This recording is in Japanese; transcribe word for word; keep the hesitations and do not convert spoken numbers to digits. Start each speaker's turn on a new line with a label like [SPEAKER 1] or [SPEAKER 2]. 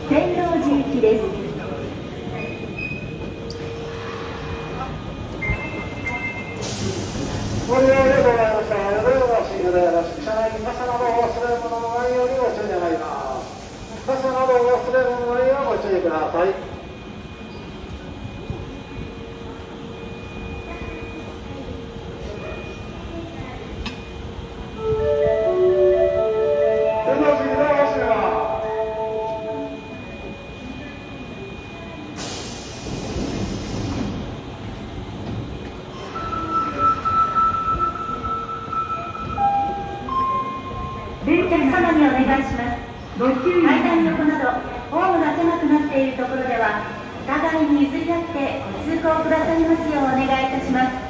[SPEAKER 1] 天王寺行きです。
[SPEAKER 2] ご利用でございました。よろしくお願いします。車内に傘などお忘れ物のないようにご注意願います。傘などお忘れ物のないようご注意ください。
[SPEAKER 1] お客様にお願いします。ご注意。階段横などホームが狭くなっているところではお互いに譲り合ってご通行くださいますようお願いいたします。